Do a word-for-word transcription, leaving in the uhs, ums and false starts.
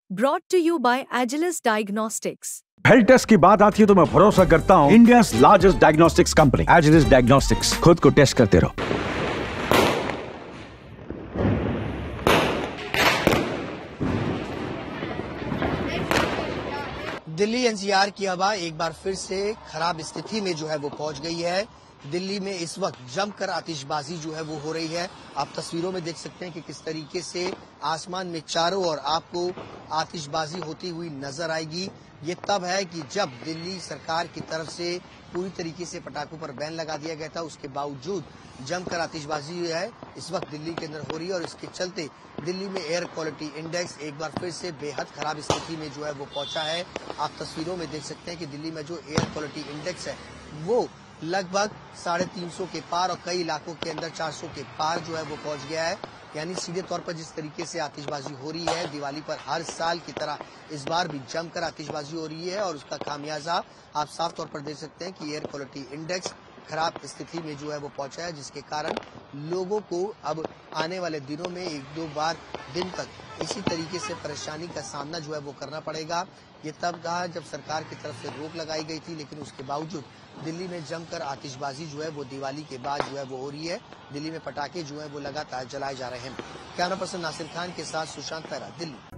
Brought to you by Agilus Diagnostics. Health test की बात आती है तो मैं भरोसा करता हूँ India largest diagnostics company Agilus diagnostics. खुद को टेस्ट करते रहो। दिल्ली एनसीआर की हवा एक बार फिर से खराब स्थिति में जो है वो पहुंच गई है। दिल्ली में इस वक्त जमकर आतिशबाजी जो है वो हो रही है। आप तस्वीरों में देख सकते हैं कि किस तरीके से आसमान में चारों ओर आपको आतिशबाजी होती हुई नजर आएगी। ये तब है कि जब दिल्ली सरकार की तरफ से पूरी तरीके से पटाखों पर बैन लगा दिया गया था, उसके बावजूद जमकर आतिशबाजी है इस वक्त दिल्ली के अंदर हो रही है और इसके चलते दिल्ली में एयर क्वालिटी इंडेक्स एक बार फिर से बेहद खराब स्थिति में जो है वो पहुंचा है। आप तस्वीरों में देख सकते हैं कि दिल्ली में जो एयर क्वालिटी इंडेक्स है वो लगभग साढ़े तीन सौ के पार और कई इलाकों के अंदर चार सौ के पार जो है वो पहुंच गया है। यानी सीधे तौर पर जिस तरीके से आतिशबाजी हो रही है दिवाली पर हर साल की तरह इस बार भी जमकर आतिशबाजी हो रही है और उसका खामियाजा आप साफ तौर पर देख सकते हैं कि एयर क्वालिटी इंडेक्स खराब स्थिति में जो है वो पहुंचा है, जिसके कारण लोगों को अब आने वाले दिनों में एक दो बार दिन तक इसी तरीके से परेशानी का सामना जो है वो करना पड़ेगा। ये तब था जब सरकार की तरफ से रोक लगाई गई थी, लेकिन उसके बावजूद दिल्ली में जमकर आतिशबाजी जो है वो दिवाली के बाद जो है वो हो रही है। दिल्ली में पटाखे जो है वो लगातार जलाए जा रहे हैं। कैमरा पर्सन नासिर खान के साथ सुशांत पैरा, दिल्ली।